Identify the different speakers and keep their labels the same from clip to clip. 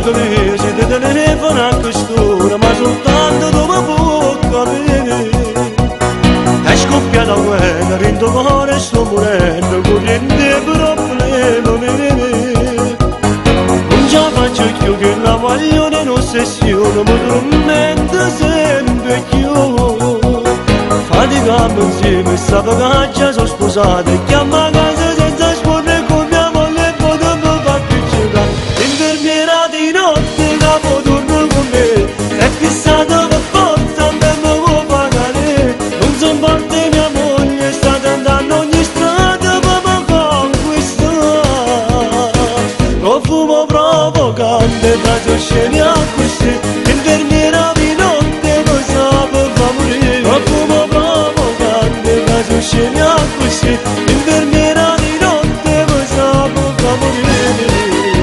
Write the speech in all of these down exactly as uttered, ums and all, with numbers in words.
Speaker 1: amico mio, se ti telefono a quest'ora, ma soltanto dopo può capire. È scoppiata guerra, dentro cuore sto morendo, corrente problema mio. Non ce la faccio più che la voglio in ossessione, mi tormenta sempre più. Faticamo insieme, sta vacanza sono sposata, chiama a casa senza scuola con mia moglie, poi non fa più giocare. L'infermiera di notte, capo torna con me, è fissata per forza, me lo può pagare. Non so parte mia moglie, sta tentando ogni strada per mi conquistare. Profumo provocante, braccio scemi a così, l'infermiera di notte lo sa per fa morire. Profumo provocante, braccio scemi a così, l'infermiera di notte lo sa per fa morire.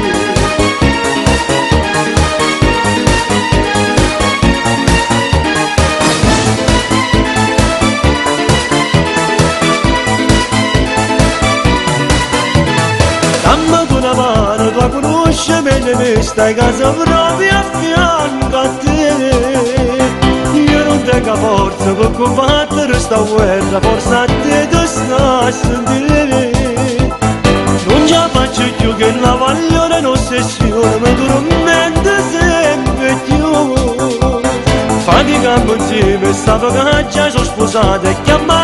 Speaker 1: Dammi tu una mano, tu la conosci meglio me, stai a casa proprio a fianco a te. Io non tengo forza per combattere sta guerra, forza a te ti sta a sentire. Non ce la faccio più che la voglio in ossessione, mi tormenta sempre più. Faticamo insieme, sta vacanza sono sposata e chiama